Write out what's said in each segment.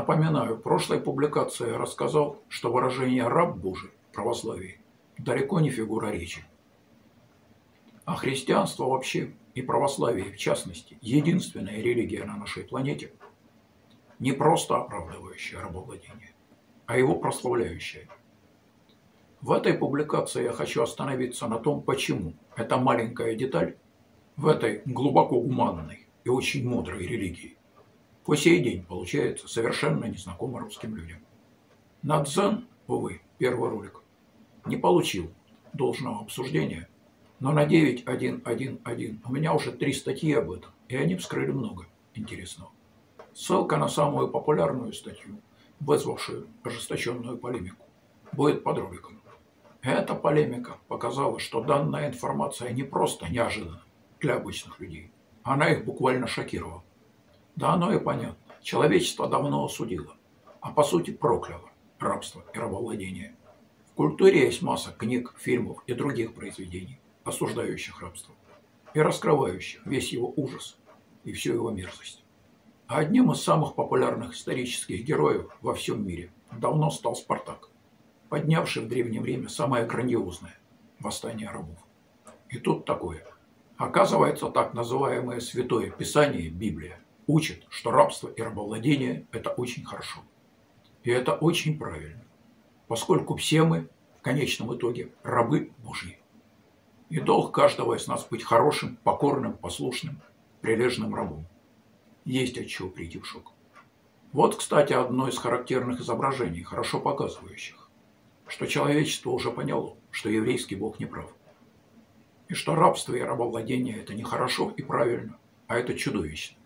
Напоминаю, в прошлой публикации я рассказал, что выражение «раб Божий» в православии далеко не фигура речи. А христианство вообще и православие в частности единственная религия на нашей планете, не просто оправдывающая рабовладение, а его прославляющая. В этой публикации я хочу остановиться на том, почему эта маленькая деталь в этой глубоко гуманной и очень мудрой религии по сей день получается совершенно незнакомо русским людям. Надзен, увы, первый ролик, не получил должного обсуждения, но на 9.1.1.1 у меня уже 3 статьи об этом, и они вскрыли много интересного. Ссылка на самую популярную статью, вызвавшую ожесточенную полемику, будет под роликом. Эта полемика показала, что данная информация не просто неожиданна для обычных людей, она их буквально шокировала. Да оно и понятно. Человечество давно осудило, а по сути прокляло рабство и рабовладение. В культуре есть масса книг, фильмов и других произведений, осуждающих рабство и раскрывающих весь его ужас и всю его мерзость. А одним из самых популярных исторических героев во всем мире давно стал Спартак, поднявший в Древнем Риме самое грандиозное восстание рабов. И тут такое. Оказывается, так называемое Святое Писание, Библия, учит, что рабство и рабовладение – это очень хорошо. И это очень правильно, поскольку все мы, в конечном итоге, рабы Божьи. И долг каждого из нас быть хорошим, покорным, послушным, прилежным рабом. Есть от чего прийти в шок. Вот, кстати, одно из характерных изображений, хорошо показывающих, что человечество уже поняло, что еврейский Бог не прав. И что рабство и рабовладение – это не хорошо и правильно, а это чудовищно.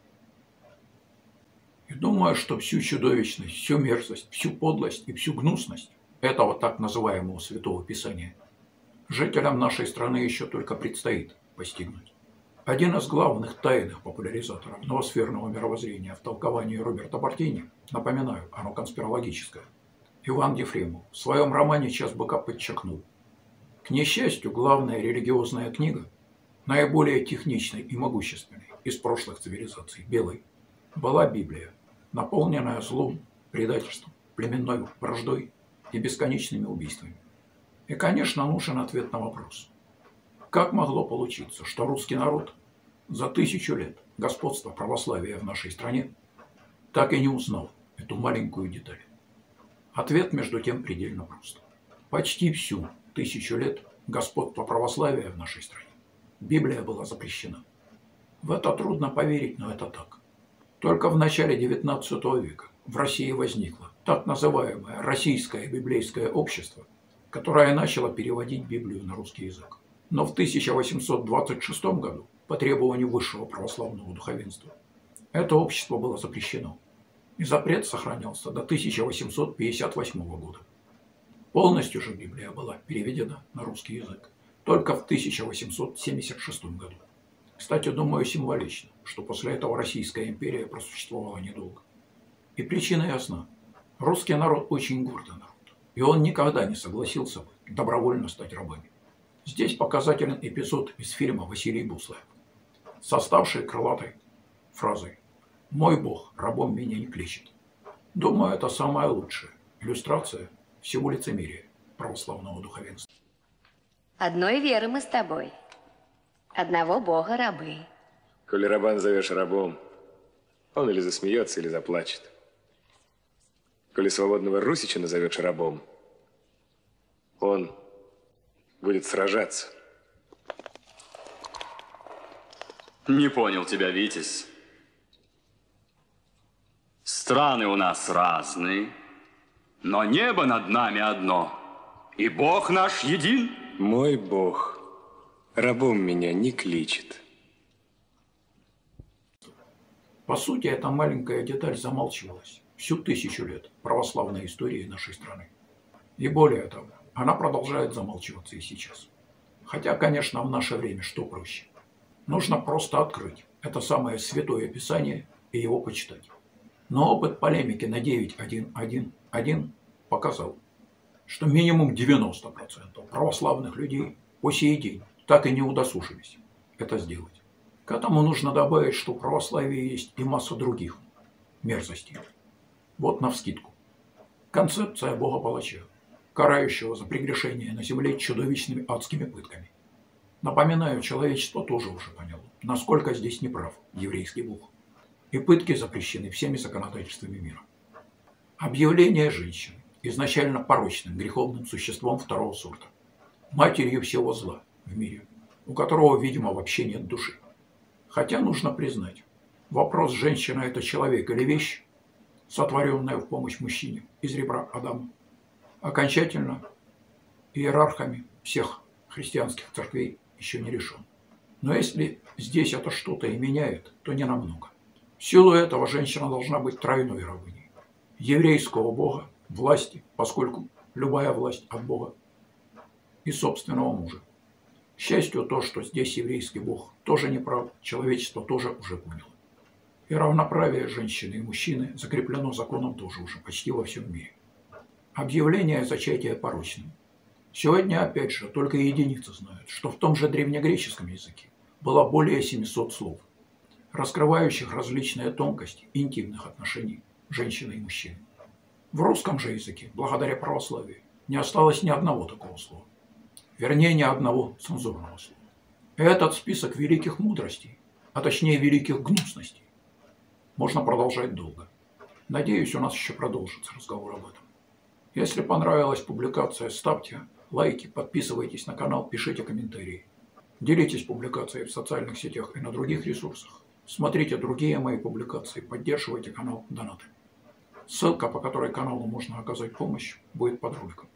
И думаю, что всю чудовищность, всю мерзость, всю подлость и всю гнусность этого так называемого Святого Писания жителям нашей страны еще только предстоит постигнуть. Один из главных тайных популяризаторов новосферного мировоззрения в толковании Роберта Бартини, напоминаю, оно конспирологическое, Иван Ефремов в своем романе «Час быка» подчеркнул: к несчастью, главная религиозная книга, наиболее техничной и могущественной из прошлых цивилизаций, белой, была Библия, наполненная злом, предательством, племенной враждой и бесконечными убийствами. И, конечно, нужен ответ на вопрос. Как могло получиться, что русский народ за 1000 лет господства православия в нашей стране так и не узнал эту маленькую деталь? Ответ, между тем, предельно прост. Почти всю 1000 лет господства православия в нашей стране Библия была запрещена. В это трудно поверить, но это так. Только в начале XIX века в России возникло так называемое Российское библейское общество, которое начало переводить Библию на русский язык. Но в 1826 году, по требованию высшего православного духовенства, это общество было запрещено, и запрет сохранялся до 1858 года. Полностью же Библия была переведена на русский язык только в 1876 году. Кстати, думаю, символично, что после этого Российская империя просуществовала недолго. И причина ясна. Русский народ очень гордый народ, и он никогда не согласился бы добровольно стать рабами. Здесь показателен эпизод из фильма Василий Буслаев, составший крылатой фразой «Мой Бог рабом меня не кличет». Думаю, это самая лучшая иллюстрация всего лицемерия православного духовенства. Одной веры мы с тобой. Одного Бога рабы. Коли раба назовешь рабом, он или засмеется, или заплачет. Коли свободного русича назовешь рабом, он будет сражаться. Не понял тебя, Витязь. Страны у нас разные, но небо над нами одно, и Бог наш един. Мой Бог рабом меня не кличет. По сути, эта маленькая деталь замалчивалась всю 1000 лет православной истории нашей страны. И более того, она продолжает замалчиваться и сейчас. Хотя, конечно, в наше время что проще? Нужно просто открыть это самое Святое Писание и его почитать. Но опыт полемики на 9.1.1.1 показал, что минимум 90% православных людей по сей день так и не удосужились это сделать. К этому нужно добавить, что в православии есть и масса других мерзостей. Вот навскидку. Концепция Бога-палача, карающего за прегрешение на земле чудовищными адскими пытками. Напоминаю, человечество тоже уже поняло, насколько здесь неправ еврейский Бог. И пытки запрещены всеми законодательствами мира. Объявление женщины изначально порочным, греховным существом второго сорта, матерью всего зла в мире, у которого, видимо, вообще нет души. Хотя нужно признать, вопрос, женщина – это человек или вещь, сотворенная в помощь мужчине из ребра Адама, окончательно иерархами всех христианских церквей еще не решен. Но если здесь это что-то и меняет, то не намного. В силу этого женщина должна быть тройной рабыней. Еврейского Бога, власти, поскольку любая власть от Бога, и собственного мужа. К счастью, то, что здесь еврейский Бог тоже не прав, человечество тоже уже поняло. И равноправие женщины и мужчины закреплено законом тоже уже почти во всем мире. Объявление зачатия порочным. Сегодня, опять же, только единицы знают, что в том же древнегреческом языке было более 700 слов, раскрывающих различные тонкости интимных отношений женщины и мужчины. В русском же языке, благодаря православию, не осталось ни одного такого слова. Вернее, ни одного цензурного слова. Этот список великих мудростей, а точнее великих гнусностей, можно продолжать долго. Надеюсь, у нас еще продолжится разговор об этом. Если понравилась публикация, ставьте лайки, подписывайтесь на канал, пишите комментарии. Делитесь публикацией в социальных сетях и на других ресурсах. Смотрите другие мои публикации, поддерживайте канал донатами. Ссылка, по которой каналу можно оказать помощь, будет под роликом.